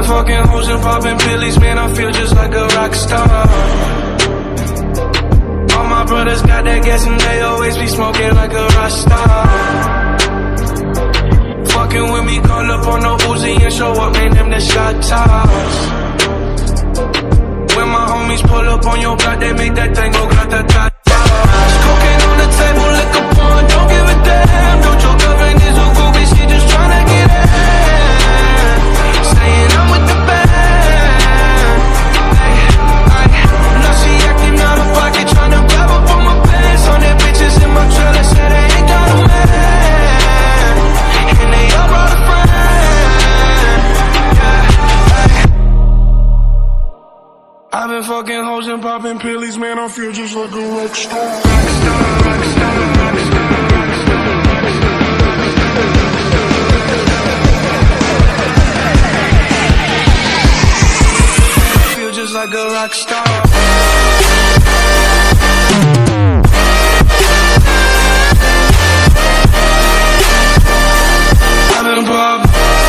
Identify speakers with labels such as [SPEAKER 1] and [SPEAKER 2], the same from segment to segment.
[SPEAKER 1] been fucking hoes and popping pillies, man, I feel just like a rock star. All my brothers got that gas and they always be smoking like a rock star. Fucking with me, call up on the Uzi and show up, man, them the shot tops. When my homies pull up on your block, they make that thing go grata-ta-ta. Cocaine on the table, liquor pouring, don't give a damn. Don't your girlfriend is a groupie, she just tryna get in. Saying I'm with the band. Now she acting out of pocket, tryna grab up on my pants. On their bitches in my trailer, said they ain't got a man. And they all brought a friend. I've been fucking hoes and popping pillies, man, I feel just like a rock star. I feel just like a rock star. I've been popping.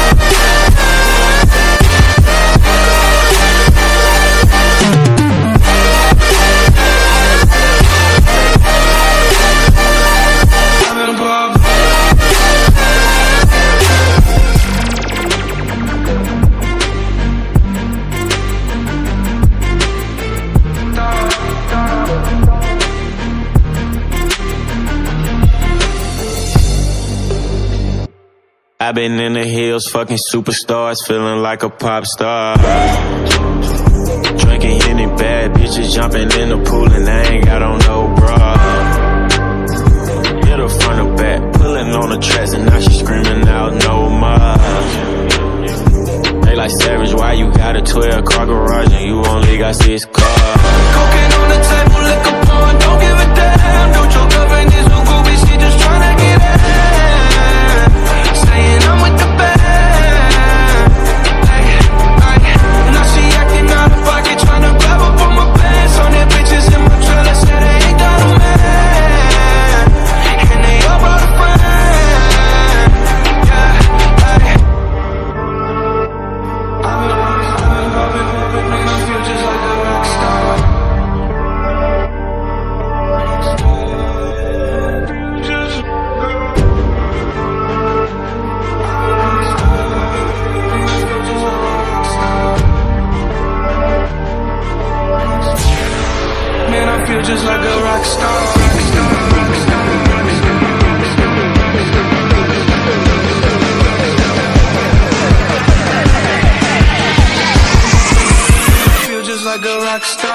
[SPEAKER 2] I've been in the hills, fucking superstars, feeling like a pop star. Drinking any bad bitches, jumping in the pool and I ain't got on no bra. Hit her front or back, pulling on the tracks and now she screaming out no more. They like Savage, why you got a 12-car garage and you only got 6 cars?
[SPEAKER 1] Cocaine on the table, liquor pouring, don't give a damn. Don't your girlfriend is a groupie, she just tryna get in. Saying I'm with the band. Now she acting out of pocket, tryna grab up on my pants. On their bitches in my trailer, said they ain't got a man. And they all brought a friend. I've been popping, man, I feel just like a rock star. Man, I feel just like a rock star. I feel just like a rock star.